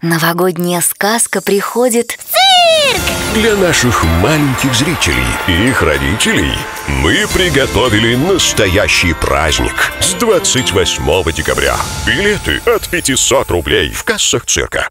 Новогодняя сказка приходит в цирк! Для наших маленьких зрителей и их родителей мы приготовили настоящий праздник с 28 декабря. Билеты от 500 рублей в кассах цирка.